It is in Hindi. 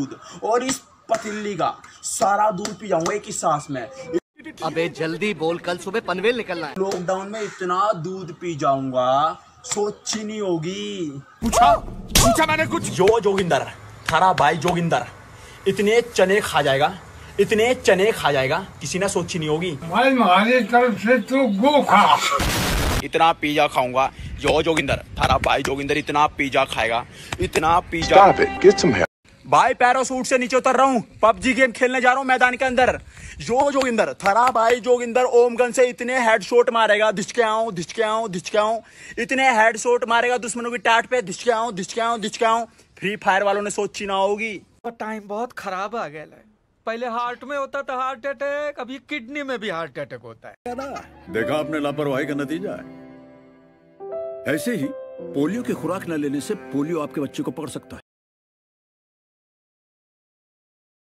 दूध और इस पतीली का सारा दूध पी जाऊंगा एक ही सांस में। अबे जल्दी बोल, कल सुबह पनवेल निकलना है। लॉकडाउन में इतना दूध पी जाऊंगा सोच ही नहीं होगी। पूछा मैंने कुछ। जोगिंदर, थारा भाई जोगिंदर इतने चने खा जाएगा, इतने चने खा जाएगा किसी ने सोची नहीं होगी। भाई हमारी तरफ से तू गो खा। इतना पिज्जा खाऊंगा जोगिंदर, थारा भाई जोगिंदर इतना पिज्जा खाएगा, इतना पिज्जा। भाई पैरासूट से नीचे उतर रहा हूँ, पबजी गेम खेलने जा रहा हूँ मैदान के अंदर। जोगिंदर, थारा भाई जोगिंदर ओम गन से इतने हेडशॉट मारेगा, धिचके आऊं, इतने हेडशॉट मारेगा दुश्मनों की टाट पे, धिचके आऊं। फ्री फायर वालों ने सोची ना होगी। टाइम बहुत खराब आ गया है। पहले हार्ट में होता था हार्ट अटैक, अभी किडनी में भी हार्ट अटैक होता है। देखा आपने लापरवाही का नतीजा है। ऐसे ही पोलियो की खुराक न लेने से पोलियो आपके बच्चे को पकड़ सकता है।